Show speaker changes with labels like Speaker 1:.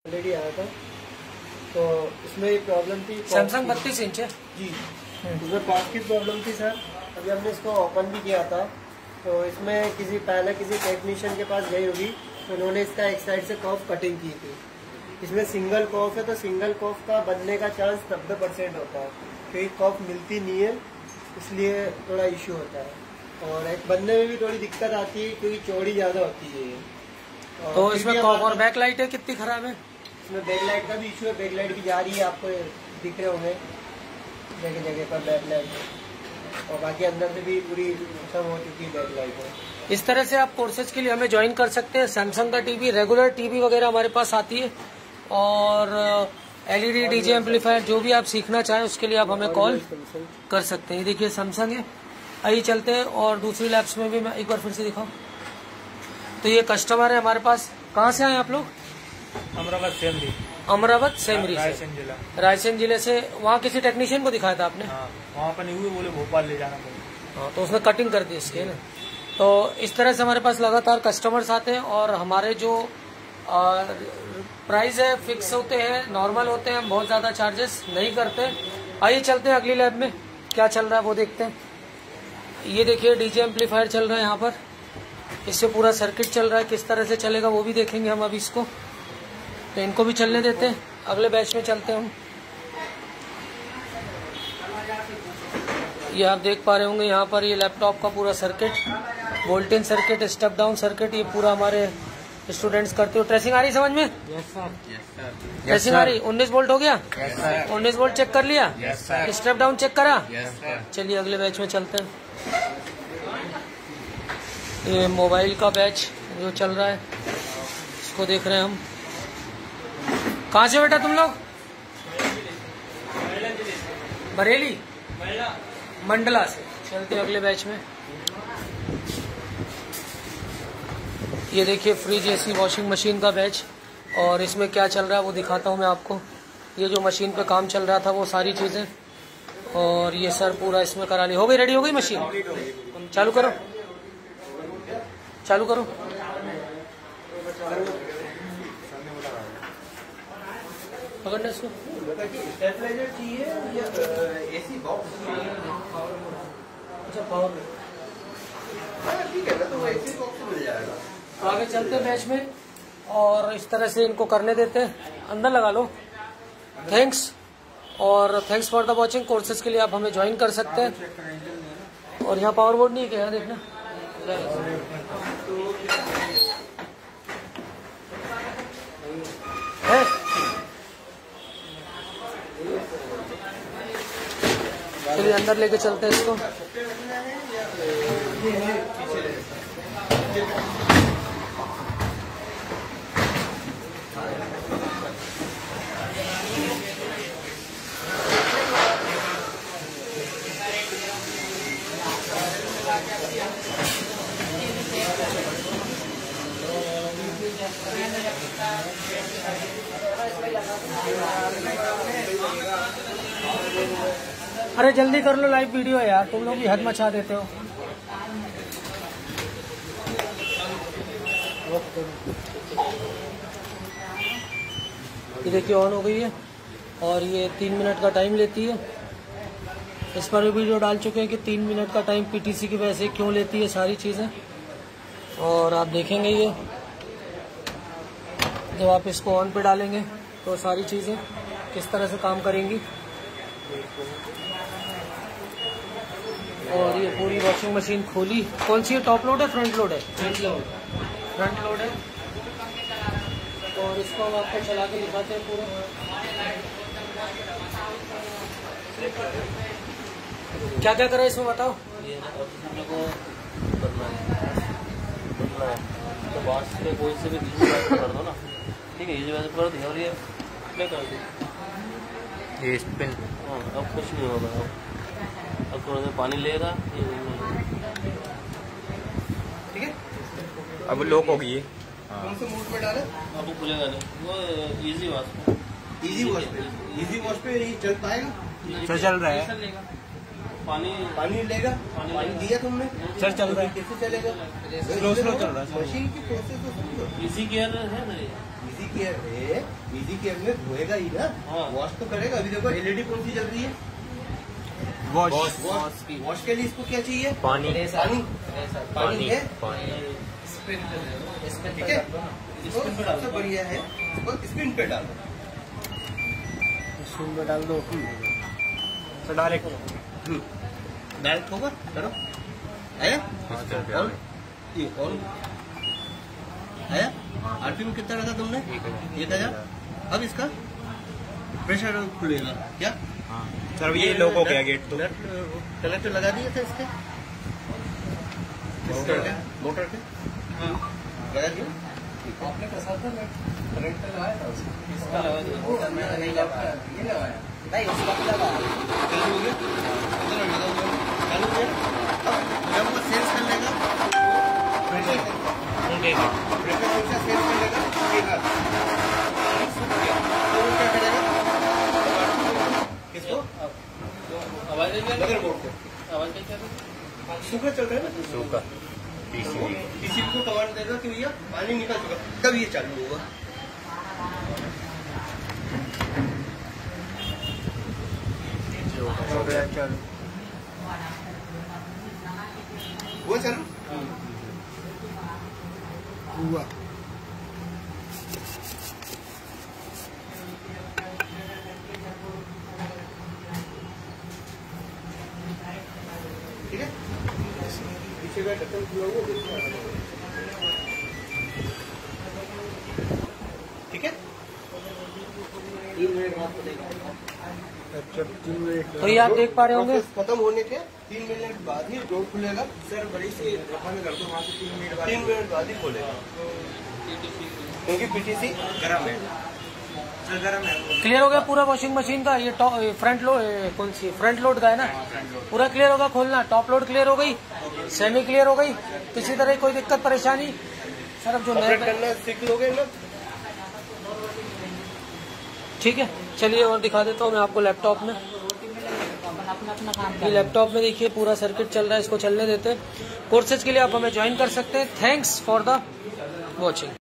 Speaker 1: Already आया था, तो इसमें एक प्रॉब्लम थी।
Speaker 2: सैमसंग 32 इंच है
Speaker 1: जी, इसमें कॉफ की प्रॉब्लम थी सर। अभी हमने इसको ओपन भी किया था, तो इसमें किसी टेक्नीशियन के पास गई होगी, तो उन्होंने इसका एक साइड से कॉफ कटिंग की थी। इसमें सिंगल कॉफ है, तो सिंगल कॉफ का बनने का चांस 90% होता है, क्योंकि कॉफ मिलती नहीं है, इसलिए थोड़ा इश्यू होता है। और एक बनने में भी थोड़ी दिक्कत आती है, क्योंकि चौड़ी ज़्यादा होती है।
Speaker 2: तो इसमें कॉफ और बैक लाइट है कितनी खराब है?
Speaker 1: इसमें बैक लाइट का भी इशू है, बैक लाइट भी जा रही है, आपको दिख रहे होंगे जगह जगह पर बैक लाइट, और बाकी अंदर से भी पूरी खत्म हो चुकी है बैक लाइट है।
Speaker 2: इस तरह से आप कोर्सेज के लिए हमें ज्वाइन कर सकते हैं। सैमसंग का टीवी, रेगुलर टीवी वगैरह हमारे पास आती है, और एलईडी, डीजे एम्पलीफायर, जो भी आप सीखना चाहें उसके लिए आप हमें कॉल कर सकते हैं। ये देखिए सैमसंग है। आइए चलते हैं और दूसरी लैब्स में भी मैं एक बार फिर से दिखाऊं। तो ये कस्टमर है हमारे पास। कहाँ से आए आप लोग?
Speaker 3: अमरावत सेमरी।
Speaker 2: अमरावत सेमरी से, रायसेन जिले से। वहाँ किसी टेक्नीशियन को दिखाया था आपने?
Speaker 3: हाँ, वहाँ पर नहीं हुए, बोले भोपाल ले जाना पड़ेगा।
Speaker 2: हाँ, तो उसने कटिंग कर दी इसके ना। तो इस तरह से हमारे पास लगातार कस्टमर्स आते हैं, और हमारे जो प्राइस है फिक्स होते हैं, नॉर्मल होते हैं, हम बहुत ज़्यादा चार्जेस नहीं करते। आइए चलते हैं अगली लैब में, क्या चल रहा है वो देखते हैं। ये देखिए डीजे एम्पलीफायर चल रहा है यहाँ पर, इससे पूरा सर्किट चल रहा है, किस तरह से चलेगा वो भी देखेंगे हम अभी इसको। तो इनको भी चलने देते हैं, अगले बैच में चलते हैं हम। ये आप देख पा रहे होंगे यहाँ पर, ये लैपटॉप का पूरा circuit, voltage circuit, step down circuit, ये पूरा हमारे स्टूडेंट्स करते हो। ट्रेसिंग आ रही समझ में?
Speaker 3: Yes sir.
Speaker 2: ट्रेसिंग आ रही? 19 वोल्ट हो गया? 19 वोल्ट चेक कर लिया? स्टेप डाउन चेक करा? चलिए अगले बैच में चलते हैं। ये मोबाइल का बैच जो चल रहा है, इसको देख रहे हैं हम। कहाँ से बेटा तुम लोग? बरेली, मंडला से। चलते हैं अगले बैच में। ये देखिए फ्रिज, एसी, वॉशिंग मशीन का बैच, और इसमें क्या चल रहा है वो दिखाता हूँ मैं आपको। ये जो मशीन पे काम चल रहा था वो सारी चीजें, और ये सर पूरा इसमें करा ली। हो गई, रेडी हो गई मशीन? चालू करो, चालू करो। पकड़ना इसको।
Speaker 1: स्टेबलाइजर चाहिए या एसी बॉक्स?
Speaker 2: अच्छा, पावर।
Speaker 1: ठीक है ना, तो एसी बॉक्स मिल जाएगा।
Speaker 2: आगे चलते हैं बैच में, और इस तरह से इनको करने देते हैं। अंदर लगा लो। थैंक्स, और thanks for the watching. Courses के लिए आप हमें ज्वाइन कर सकते हैं। और यहाँ पावर बोर्ड नहीं है क्या? यहाँ देखना है। चलिए अंदर लेके चलते हैं इसको। अरे जल्दी कर लो, लाइव वीडियो है यार, तुम लोग भी हद मचा देते हो। ये देखिए ऑन हो गई है, और ये 3 मिनट का टाइम लेती है। इस पर भी वीडियो डाल चुके हैं कि 3 मिनट का टाइम पीटीसी की वजह से क्यों लेती है सारी चीज़ें, और आप देखेंगे ये जब आप इसको ऑन पे डालेंगे तो सारी चीज़ें किस तरह से काम करेंगी। और ये पूरी वॉशिंग मशीन खोली। कौन सी है? टॉप लोड है, फ्रंट लोड है? फ्रंट लोड है। और इसको हम आपको चला के दिखाते हैं पूरा। क्या क्या करा इसमें बताओ।
Speaker 4: तो बाहर से कोई से भी कर दो ना, ठीक है, ये वैसे कर दी, और ये प्ले कर दी, ये स्पिन। हाँ, अब कुछ नहीं होगा। अब थोड़ा सा पानी लेगा,
Speaker 1: ठीक है।
Speaker 3: अब लॉक हो गई है।
Speaker 1: कौन से मोड पे डाले?
Speaker 4: अब वो खुलेगा नहीं, वो इजी वॉश।
Speaker 1: इजी वॉश पे ये चल पाएगा?
Speaker 3: चल रहा है।
Speaker 1: पानी लेगा? पानी दिया तुमने?
Speaker 3: चल रहा है।
Speaker 1: कैसे चलेगा?
Speaker 3: स्लो चल रहा है।
Speaker 1: मशीन की प्रोसेस तो समझो।
Speaker 4: इजी गियर है ना,
Speaker 1: इजी
Speaker 5: केयर है, इजी केयर में धोएगा ही ना, वॉश तो करेगा। अभी देखो एलईडी कौन सी चल रही है, वॉश के लिए इसको क्या चाहिए, पानी है, ठीक है। इसको सबसे बढ़िया है इसको स्पिन पे डालो,
Speaker 1: स्पिन पे डाल दो
Speaker 3: तो
Speaker 5: डायरेक्ट होगा, करो आया ये कौन आया। आरपीएम कितना रखा तुमने, 1000। अब इसका प्रेशर खुलेगा क्या
Speaker 3: सर, ये लोग हो गया गेट तो
Speaker 5: कलेक्टर लगा दिए थे इसके मोटर के लगा दिया
Speaker 1: आपने कैसा था करंट लगाया था
Speaker 4: इसका लगा दिया,
Speaker 1: नहीं लगाया, ये लगाया नहीं, उसका भी लगाया।
Speaker 5: चालू हो गया, चालू हो गया। जब वो सेंस कर लेगा प्रेशर सेंस कर लेगा, तो वो क्या करेगा, किसको
Speaker 4: आवाज नहीं
Speaker 5: मदरबोर्ड को
Speaker 4: आवाज नहीं क्या
Speaker 5: सूखा चल रहा है ना, सूखा पीसीबी को कमांड देगा कि भैया पानी निकल चुका, तब ये चालू होगा। हुआ चालू हुआ। ठीक है, पीछे का ढक्कन खुला हुआ ठीक है। 3 मिनट बाद खुलेगा।
Speaker 2: तो ये आप देख पा रहे होंगे,
Speaker 5: खत्म होने के 3 मिनट बाद ही डोर खुलेगा। सर बड़ी सी रफा में कर दो, वहाँ से 3 मिनट बाद ही खोलेगा, क्योंकि पीटीसी गर्म है, सर गर्म है।
Speaker 2: क्लियर हो गया पूरा वॉशिंग मशीन का। ये फ्रंट लोड, कौन सी फ्रंट लोड का है ना, पूरा क्लियर होगा खोलना। टॉप लोड क्लियर हो गई, सेमी क्लियर हो गई, किसी तरह कोई दिक्कत परेशानी सर अब जो
Speaker 5: ऑपरेट करना सीख लोगे ना।
Speaker 2: ठीक है, चलिए और दिखा देता हूँ मैं आपको लैपटॉप में। ये लैपटॉप में देखिए पूरा सर्किट चल रहा है, इसको चलने देते हैं। कोर्सेज के लिए आप हमें ज्वाइन कर सकते हैं। Thanks for the watching.